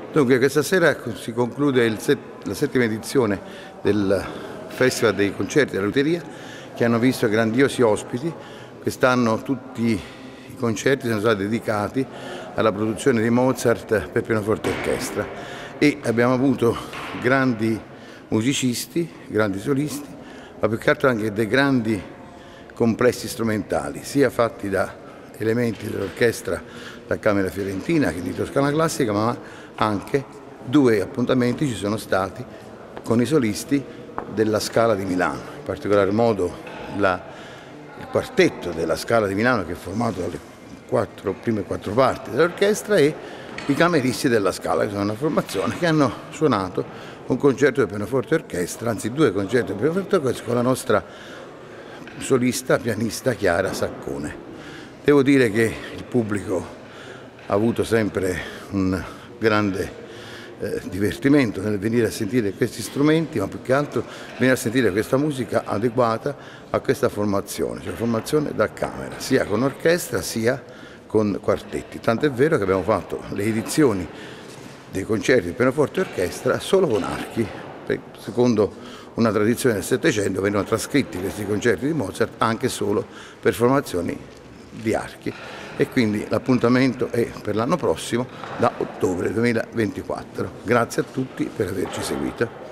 Dunque, questa sera si conclude la settima edizione del Festival dei Concerti della Liuteria, che hanno visto grandiosi ospiti. Quest'anno tutti i concerti sono stati dedicati alla produzione di Mozart per pianoforte e orchestra e abbiamo avuto grandi musicisti, grandi solisti, ma più che altro anche dei grandi complessi strumentali, sia fatti da elementi dell'orchestra da Camera Fiorentina che di Toscana Classica, ma anche due appuntamenti ci sono stati con i solisti della Scala di Milano, in particolar modo il quartetto della Scala di Milano, che è formato dalle prime quattro parti dell'orchestra, e i cameristi della Scala, che sono una formazione che hanno suonato un concerto di pianoforte e orchestra, anzi due concerti di pianoforte e orchestra con la nostra solista pianista Chiara Saccone. Devo dire che il pubblico ha avuto sempre un grande divertimento nel venire a sentire questi strumenti, ma più che altro venire a sentire questa musica adeguata a questa formazione, cioè formazione da camera, sia con orchestra sia con quartetti. Tant'è vero che abbiamo fatto le edizioni dei concerti di pianoforte e orchestra solo con archi, secondo una tradizione del Settecento venivano trascritti questi concerti di Mozart anche solo per formazioni di archi, e quindi l'appuntamento è per l'anno prossimo da ottobre 2024. Grazie a tutti per averci seguito.